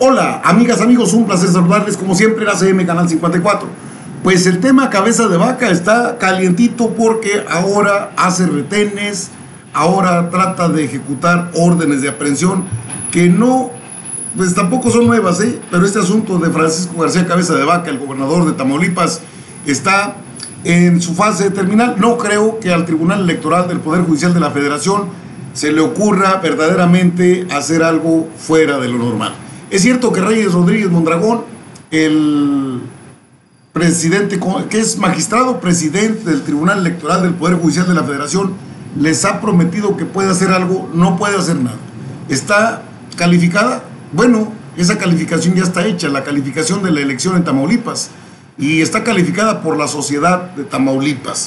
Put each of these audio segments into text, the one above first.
Hola, amigas, amigos, un placer saludarles como siempre en ACM Canal 54. Pues el tema cabeza de vaca está calientito porque ahora hace retenes, ahora trata de ejecutar órdenes de aprehensión que no, pues tampoco son nuevas, pero este asunto de Francisco García Cabeza de Vaca, el gobernador de Tamaulipas, está en su fase terminal. No creo que al Tribunal Electoral del Poder Judicial de la Federación se le ocurra verdaderamente hacer algo fuera de lo normal. Es cierto que Reyes Rodríguez Mondragón, el presidente, que es magistrado presidente del Tribunal Electoral del Poder Judicial de la Federación, les ha prometido que puede hacer algo, no puede hacer nada. ¿Está calificada? Bueno, esa calificación ya está hecha, la calificación de la elección en Tamaulipas, y está calificada por la sociedad de Tamaulipas.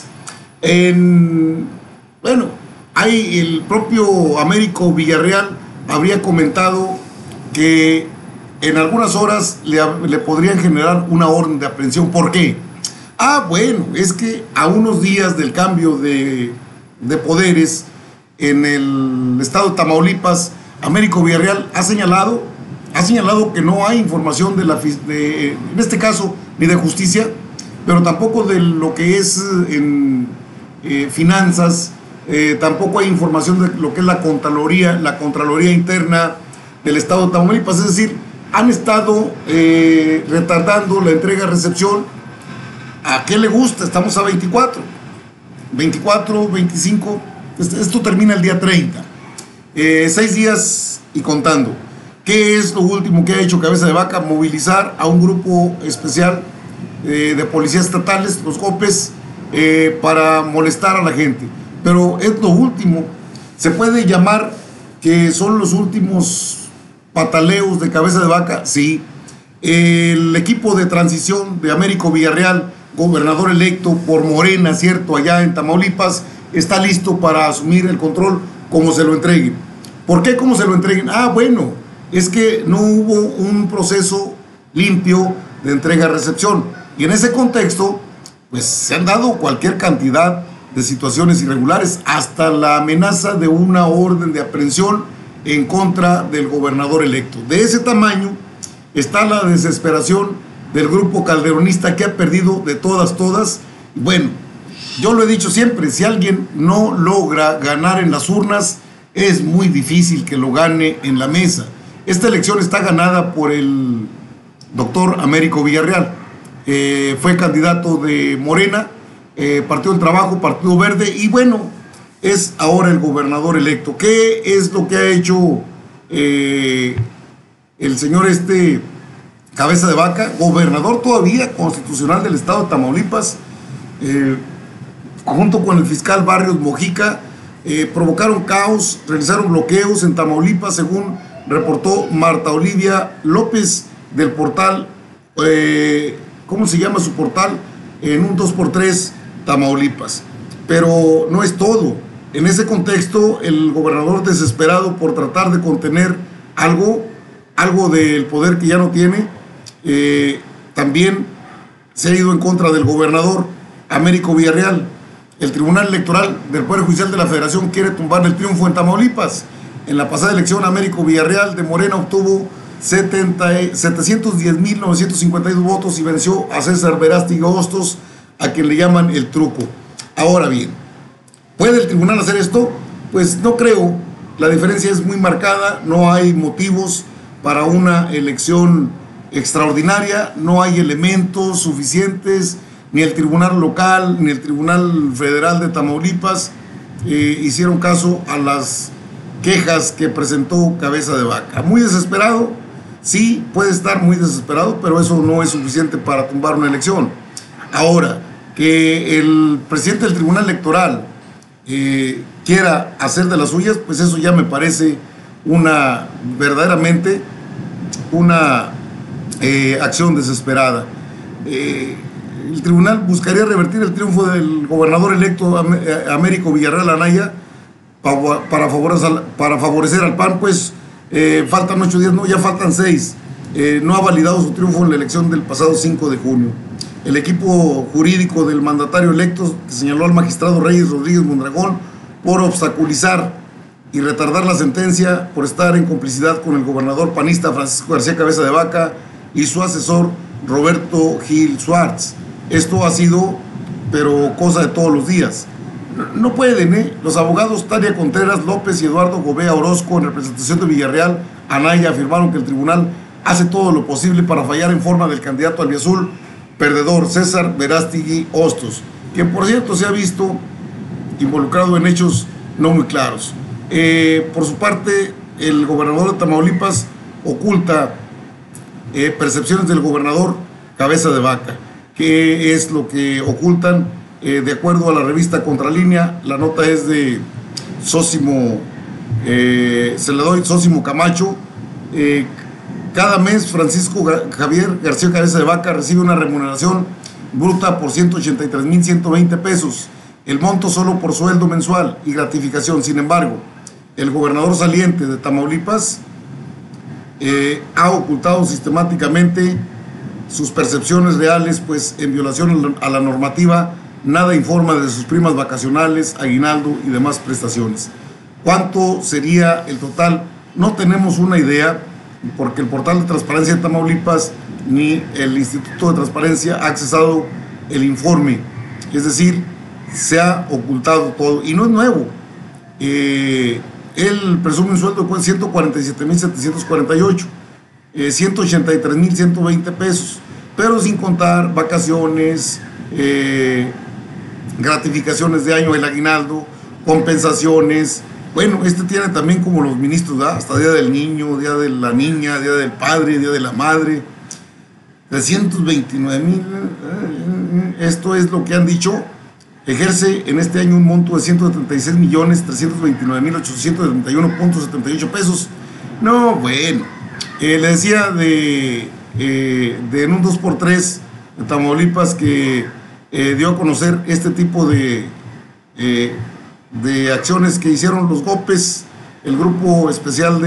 Bueno, hay el propio Américo Villarreal habría comentado que en algunas horas le podrían generar una orden de aprehensión. ¿Por qué? Bueno, es que a unos días del cambio de poderes en el estado de Tamaulipas, Américo Villarreal ha señalado que no hay información en este caso, ni de justicia, pero tampoco de lo que es en finanzas, tampoco hay información de lo que es la Contraloría Interna del estado de Tamaulipas. Es decir, han estado retardando la entrega-recepción. ¿A qué le gusta? Estamos a 24, 25, esto termina el día 30, 6 días y contando. ¿Qué es lo último que ha hecho Cabeza de Vaca? Movilizar a un grupo especial de policías estatales, los COPES, para molestar a la gente. Pero es lo último. Se puede llamar que son los últimos pataleos de Cabeza de Vaca, sí. El equipo de transición de Américo Villarreal, gobernador electo por Morena, cierto, allá en Tamaulipas, está listo para asumir el control como se lo entreguen. ¿Por qué como se lo entreguen? Bueno, es que no hubo un proceso limpio de entrega-recepción. Y en ese contexto, pues se han dado cualquier cantidad de situaciones irregulares, hasta la amenaza de una orden de aprehensión en contra del gobernador electo. De ese tamaño está la desesperación del grupo calderonista, que ha perdido de todas. Bueno, yo lo he dicho siempre, si alguien no logra ganar en las urnas, es muy difícil que lo gane en la mesa. Esta elección está ganada por el doctor Américo Villarreal. Fue candidato de Morena, Partido del Trabajo, Partido Verde, y bueno, es ahora el gobernador electo. ¿Qué es lo que ha hecho el señor Cabeza de Vaca, gobernador todavía constitucional del estado de Tamaulipas, junto con el fiscal Barrios Mojica? Provocaron caos, realizaron bloqueos en Tamaulipas, según reportó Marta Olivia López del portal, ¿cómo se llama su portal? En un 2x3 Tamaulipas. Pero no es todo. En ese contexto, el gobernador, desesperado por tratar de contener algo del poder que ya no tiene, también se ha ido en contra del gobernador Américo Villarreal. El Tribunal Electoral del Poder Judicial de la Federación quiere tumbar el triunfo en Tamaulipas. En la pasada elección, Américo Villarreal de Morena obtuvo 710,952 votos y venció a César Verástegui Hostos, a quien le llaman el Truco. Ahora bien, ¿puede el tribunal hacer esto? Pues no creo. La diferencia es muy marcada, no hay motivos para una elección extraordinaria, no hay elementos suficientes, ni el tribunal local, ni el tribunal federal de Tamaulipas hicieron caso a las quejas que presentó Cabeza de Vaca. Muy desesperado, sí, puede estar muy desesperado, pero eso no es suficiente para tumbar una elección. Ahora, que el presidente del Tribunal Electoral quiera hacer de las suyas, pues eso ya me parece verdaderamente una acción desesperada. El tribunal buscaría revertir el triunfo del gobernador electo Américo Villarreal Anaya para favorecer al PAN, pues faltan 8 días, no, ya faltan 6. No ha validado su triunfo en la elección del pasado 5 de junio. El equipo jurídico del mandatario electo señaló al magistrado Reyes Rodríguez Mondragón por obstaculizar y retardar la sentencia por estar en complicidad con el gobernador panista Francisco García Cabeza de Vaca y su asesor Roberto Gil Schwartz. Esto ha sido, pero cosa de todos los días. No pueden, Los abogados Tania Contreras López y Eduardo Gobea Orozco, en representación de Villarreal Anaya, afirmaron que el tribunal hace todo lo posible para fallar en forma del candidato albiazul perdedor César Verástegui Hostos, que por cierto se ha visto involucrado en hechos no muy claros. Por su parte, el gobernador de Tamaulipas oculta percepciones del gobernador Cabeza de Vaca. ¿Qué es lo que ocultan? De acuerdo a la revista Contralínea, la nota es de Sósimo, Sósimo Camacho. Cada mes Francisco Javier García Cabeza de Vaca recibe una remuneración bruta por 183,120 pesos, el monto solo por sueldo mensual y gratificación. Sin embargo, el gobernador saliente de Tamaulipas ha ocultado sistemáticamente sus percepciones reales, pues en violación a la normativa nada informa de sus primas vacacionales, aguinaldo y demás prestaciones. ¿Cuánto sería el total? No tenemos una idea, porque el portal de transparencia de Tamaulipas ni el Instituto de Transparencia ha accesado el informe. Es decir, se ha ocultado todo y no es nuevo. Él presume un sueldo de 147,748, 183,120 pesos, pero sin contar vacaciones, gratificaciones de año, el aguinaldo, compensaciones. Bueno, tiene también, como los ministros, ¿verdad?, hasta Día del Niño, Día de la Niña, Día del Padre, Día de la Madre. 329,000, esto es lo que han dicho. Ejerce en este año un monto de 136,329,871.78 pesos. No, bueno, le decía en un 2x3 de Tamaulipas que dio a conocer este tipo de acciones que hicieron los GOPES, el grupo especial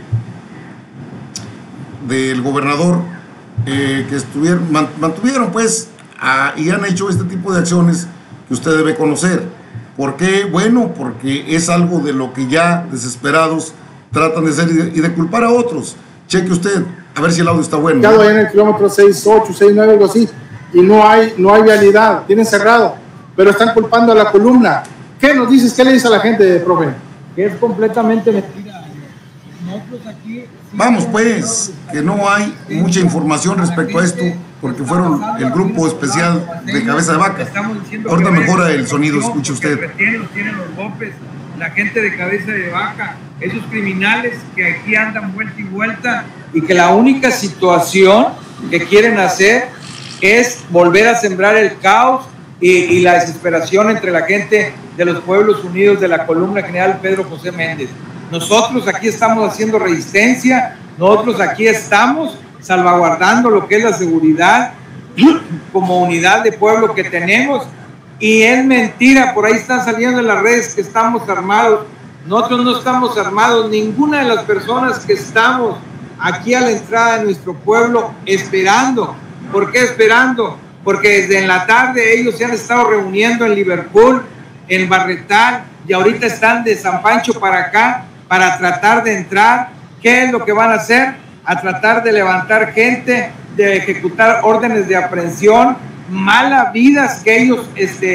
del gobernador, que mantuvieron pues y han hecho este tipo de acciones que usted debe conocer. ¿Por qué? Bueno, porque es algo de lo que ya desesperados tratan de hacer y de culpar a otros. Cheque usted, a ver si el audio está bueno. Ya en el kilómetro 68, 69, algo así, y no hay vialidad, tienen cerrado, pero están culpando a la columna. ¿Qué nos dices? ¿Qué le dice a la gente, profe? Que es completamente mentira. Nosotros aquí... Vamos pues, que no hay mucha información respecto a esto, porque fueron el grupo especial de Cabeza de Vaca. Ahorita mejora el sonido, escuche usted. Los tienen los GOPES, la gente de Cabeza de Vaca, esos criminales que aquí andan vuelta y vuelta, y que la única situación que quieren hacer es volver a sembrar el caos y la desesperación entre la gente de los Pueblos Unidos de la columna general Pedro José Méndez. Nosotros aquí estamos haciendo resistencia, nosotros aquí estamos salvaguardando lo que es la seguridad como unidad de pueblo que tenemos, y es mentira, por ahí están saliendo en las redes que estamos armados. Nosotros no estamos armados, ninguna de las personas que estamos aquí a la entrada de nuestro pueblo esperando. ¿Por qué esperando? Porque desde en la tarde ellos se han estado reuniendo en Liverpool, en Barretal, y ahorita están de San Pancho para acá para tratar de entrar. ¿Qué es lo que van a hacer? A tratar de levantar gente, de ejecutar órdenes de aprehensión, malas vidas que ellos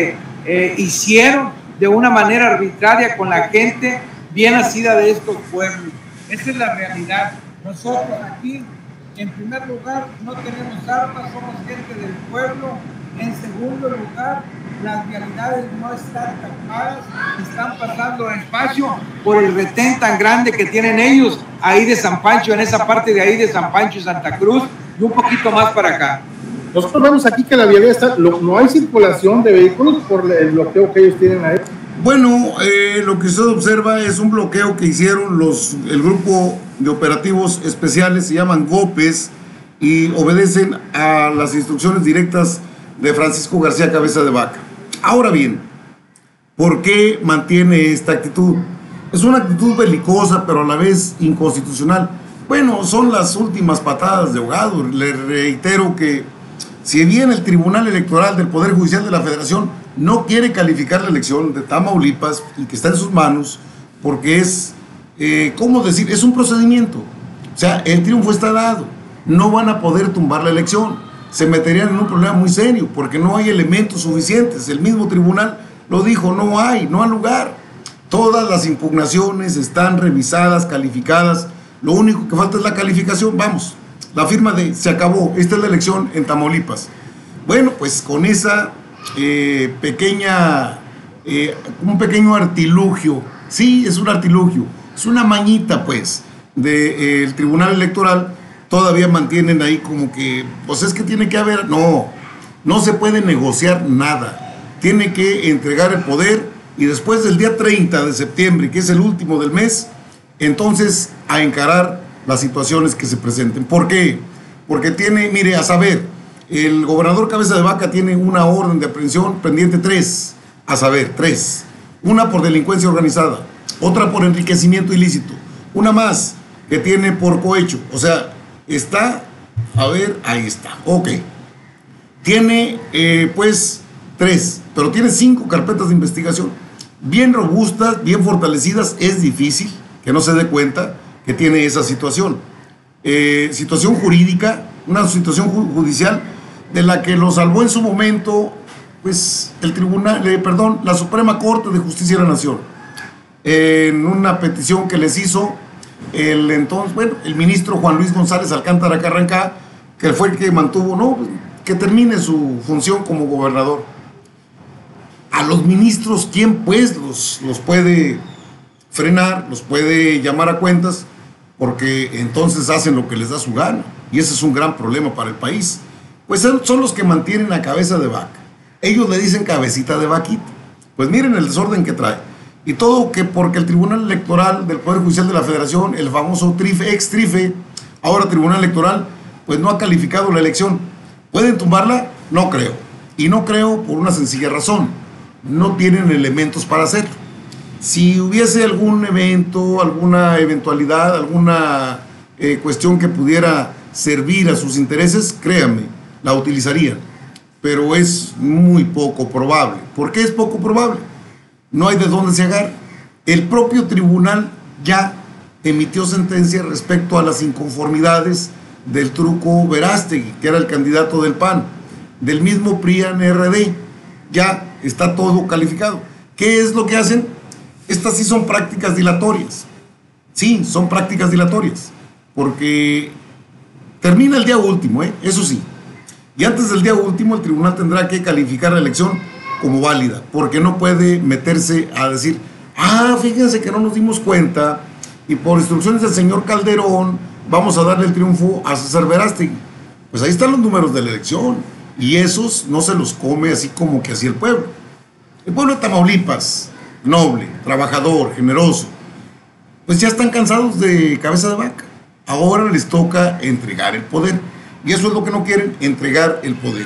hicieron de una manera arbitraria con la gente bien nacida de estos pueblos. Esa es la realidad. Nosotros aquí, en primer lugar, no tenemos armas, somos gente del pueblo. En segundo lugar, las vialidades no están tapadas, están pasando despacio por el retén tan grande que tienen ellos ahí de San Pancho, en esa parte de ahí de San Pancho y Santa Cruz, y un poquito más para acá. Nosotros vemos aquí que la vialidad está, no hay circulación de vehículos por el bloqueo que ellos tienen ahí. Bueno, lo que usted observa es un bloqueo que hicieron el grupo de operativos especiales, se llaman GOPES, y obedecen a las instrucciones directas de Francisco García Cabeza de Vaca. Ahora bien, ¿por qué mantiene esta actitud? Es una actitud belicosa, pero a la vez inconstitucional. Bueno, son las últimas patadas de ahogado. Le reitero que si bien el Tribunal Electoral del Poder Judicial de la Federación no quiere calificar la elección de Tamaulipas, y que está en sus manos, porque es ¿cómo decir? Es un procedimiento. O sea, el triunfo está dado. No van a poder tumbar la elección. Se meterían en un problema muy serio porque no hay elementos suficientes. El mismo tribunal lo dijo, no hay lugar. Todas las impugnaciones están revisadas, calificadas. Lo único que falta es la calificación. Vamos, la firma de se acabó. Esta es la elección en Tamaulipas. Bueno, pues con esa un pequeño artilugio. Sí, es un artilugio. Es una mañita, pues, del Tribunal Electoral. Todavía mantienen ahí como que, pues es que tiene que haber, no se puede negociar nada, tiene que entregar el poder y después del día 30 de septiembre, que es el último del mes, entonces a encarar las situaciones que se presenten. ¿Por qué? Porque tiene, mire, a saber, el gobernador Cabeza de Vaca tiene una orden de aprehensión pendiente 3, a saber, 3, una por delincuencia organizada, otra por enriquecimiento ilícito, una más que tiene por cohecho, o sea, está, a ver, ahí está, ok. Tiene, pues, 3, pero tiene 5 carpetas de investigación, bien robustas, bien fortalecidas. Es difícil que no se dé cuenta que tiene esa situación. Situación jurídica, una situación judicial de la que lo salvó en su momento, pues, la Suprema Corte de Justicia de la Nación, en una petición que les hizo el ministro Juan Luis González Alcántara Carrancá, que fue el que mantuvo, que termine su función como gobernador. A los ministros, ¿quién pues los puede frenar, los puede llamar a cuentas? Porque entonces hacen lo que les da su gana, y ese es un gran problema para el país. Pues son los que mantienen a Cabeza de Vaca. Ellos le dicen cabecita de vaquita. Pues miren el desorden que trae. Y todo porque el Tribunal Electoral del Poder Judicial de la Federación, el famoso ex-TRIFE, ahora Tribunal Electoral, pues no ha calificado la elección. ¿Pueden tumbarla? No creo. Y no creo por una sencilla razón. No tienen elementos para hacerlo. Si hubiese algún evento, alguna eventualidad, alguna cuestión que pudiera servir a sus intereses, créanme, la utilizarían. Pero es muy poco probable. ¿Por qué es poco probable? No hay de dónde se agarre. El propio tribunal ya emitió sentencia respecto a las inconformidades del Truco Verástegui, que era el candidato del PAN, del mismo PRIAN-RD. Ya está todo calificado. ¿Qué es lo que hacen? Estas sí son prácticas dilatorias. Sí, son prácticas dilatorias. Porque termina el día último, eso sí. Y antes del día último el tribunal tendrá que calificar la elección como válida, porque no puede meterse a decir, fíjense que no nos dimos cuenta y por instrucciones del señor Calderón vamos a darle el triunfo a César Verástegui. Pues ahí están los números de la elección y esos no se los come así como que así el pueblo. El pueblo de Tamaulipas, noble, trabajador, generoso, pues ya están cansados de Cabeza de Vaca. Ahora les toca entregar el poder y eso es lo que no quieren, entregar el poder.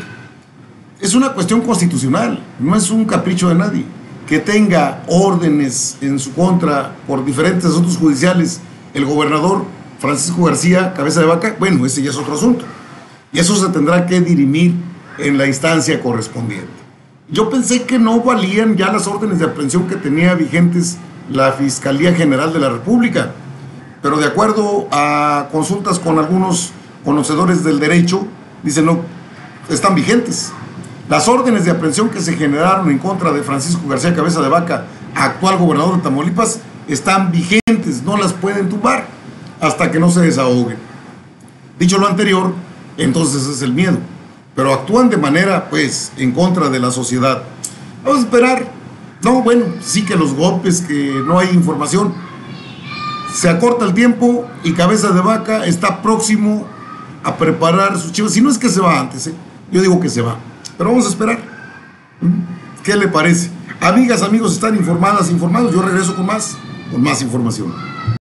Es una cuestión constitucional, no es un capricho de nadie. Que tenga órdenes en su contra por diferentes asuntos judiciales el gobernador Francisco García Cabeza de Vaca, bueno, ese ya es otro asunto. Y eso se tendrá que dirimir en la instancia correspondiente. Yo pensé que no valían ya las órdenes de aprehensión que tenía vigentes la Fiscalía General de la República, pero de acuerdo a consultas con algunos conocedores del derecho, dicen no, están vigentes. Las órdenes de aprehensión que se generaron en contra de Francisco García Cabeza de Vaca, actual gobernador de Tamaulipas, están vigentes, no las pueden tumbar hasta que no se desahoguen. Dicho lo anterior, entonces es el miedo, pero actúan de manera, pues, en contra de la sociedad. Vamos a esperar. No, bueno, sí que los golpes, que no hay información. Se acorta el tiempo y Cabeza de Vaca está próximo a preparar sus chivas. Si no es que se va antes, yo digo que se va. Pero vamos a esperar. ¿Qué le parece? Amigas, amigos, están informados. Yo regreso con más información.